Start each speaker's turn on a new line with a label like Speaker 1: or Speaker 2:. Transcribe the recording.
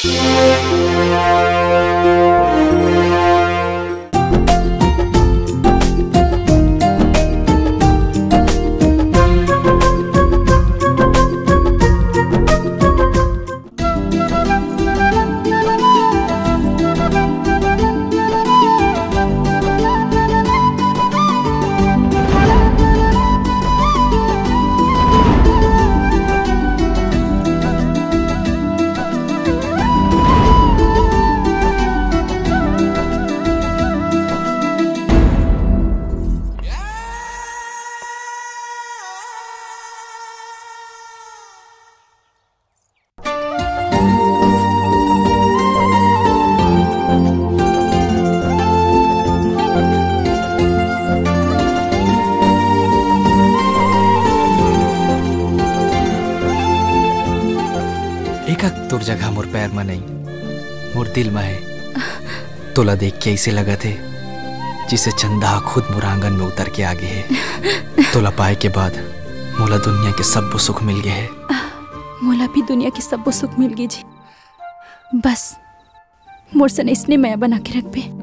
Speaker 1: तोर जगह मोर पैर में नहीं मोर दिल में है। तोला देख के ऐसे लगा थे जिसे चंदा खुद मोर आंगन में उतर के आगे है। तोला पाए के बाद मोला दुनिया के सब सुख मिल गए है।
Speaker 2: मोला भी दुनिया के सब सुख मिल गई जी। बस मोर से इसने मैं बना के रख पे।